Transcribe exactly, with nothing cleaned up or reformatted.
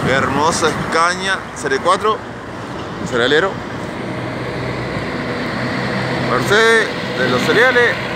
Hermosa Scania Serie cuatro, cerealero. Mercedes de los cereales.